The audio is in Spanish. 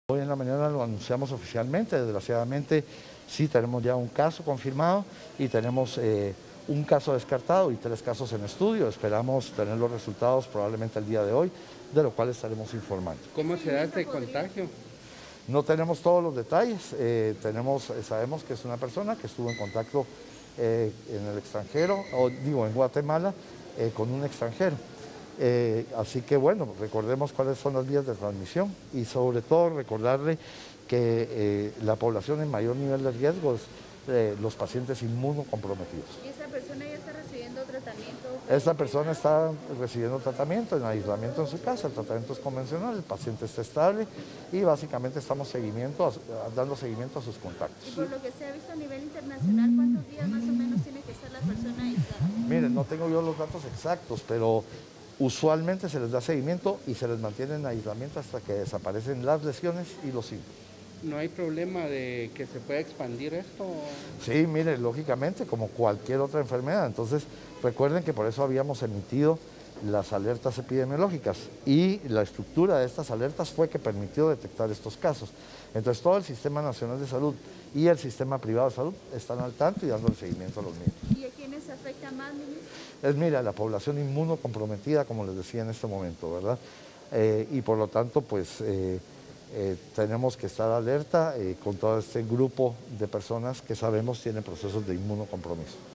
Hoy en la mañana lo anunciamos oficialmente, desgraciadamente sí tenemos ya un caso confirmado y tenemos un caso descartado y 3 casos en estudio. Esperamos tener los resultados probablemente el día de hoy, de lo cual estaremos informando. ¿Cómo se da este contagio? No tenemos todos los detalles, sabemos que es una persona que estuvo en contacto en el extranjero, o digo en Guatemala, con un extranjero. Así que bueno, recordemos cuáles son las vías de transmisión y sobre todo recordarle que la población en mayor nivel de riesgo es los pacientes inmunocomprometidos. ¿Y esta persona ya está recibiendo tratamiento? Esta persona está recibiendo tratamiento, en aislamiento en su casa, el tratamiento es convencional, el paciente está estable y básicamente estamos dando seguimiento a sus contactos. Y por lo que se ha visto a nivel internacional, ¿cuántos días más o menos tiene que estar la persona aislada? Miren, no tengo yo los datos exactos, pero usualmente se les da seguimiento y se les mantiene en aislamiento hasta que desaparecen las lesiones y los síntomas. ¿No hay problema de que se pueda expandir esto? Sí, mire, lógicamente, como cualquier otra enfermedad. Entonces, recuerden que por eso habíamos emitido las alertas epidemiológicas y la estructura de estas alertas fue que permitió detectar estos casos. Entonces, todo el Sistema Nacional de Salud y el Sistema Privado de Salud están al tanto y dando el seguimiento a los mismos. ¿Y a quiénes afecta más, ministro? Mira, la población inmunocomprometida, como les decía en este momento, ¿verdad? Y por lo tanto, pues tenemos que estar alerta con todo este grupo de personas que sabemos tienen procesos de inmunocompromiso.